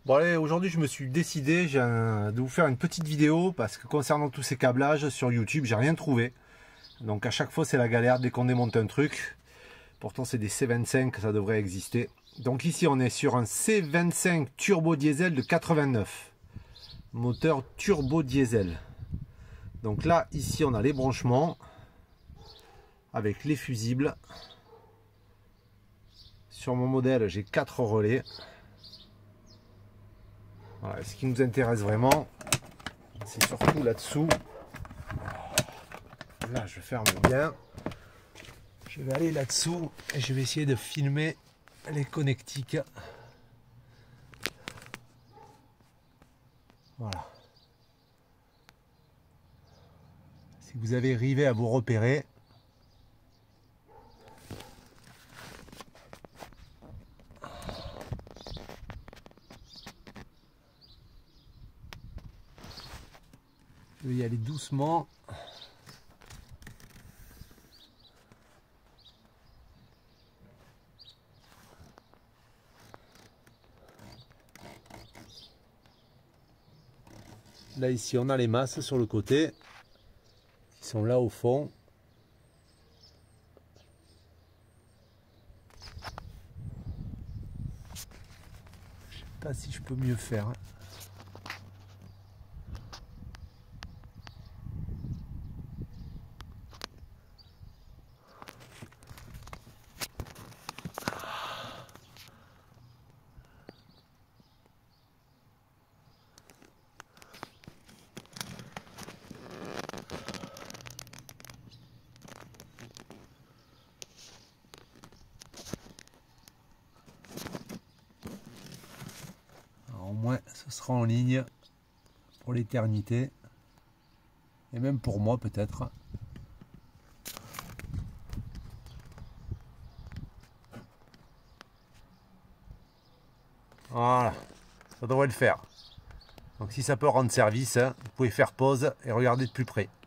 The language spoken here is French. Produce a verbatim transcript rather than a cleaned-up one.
Bon allez, aujourd'hui je me suis décidé de vous faire une petite vidéo parce que concernant tous ces câblages sur YouTube, j'ai rien trouvé. Donc à chaque fois c'est la galère dès qu'on démonte un truc. Pourtant c'est des C vingt-cinq, ça devrait exister. Donc ici on est sur un C vingt-cinq turbo diesel de quatre-vingt-neuf. Moteur turbo diesel. Donc là, ici on a les branchements avec les fusibles. Sur mon modèle, j'ai quatre relais. Voilà, ce qui nous intéresse vraiment, c'est surtout là-dessous. Là, je ferme bien. Je vais aller là-dessous et je vais essayer de filmer les connectiques. Voilà. Si vous avez arrivé à vous repérer, je vais y aller doucement. Là ici on a les masses sur le côté, qui sont là au fond. Je sais pas si je peux mieux faire. Au moins ce sera en ligne pour l'éternité et même pour moi peut-être. Voilà, ça devrait le faire. Donc si ça peut rendre service, vous pouvez faire pause et regarder de plus près.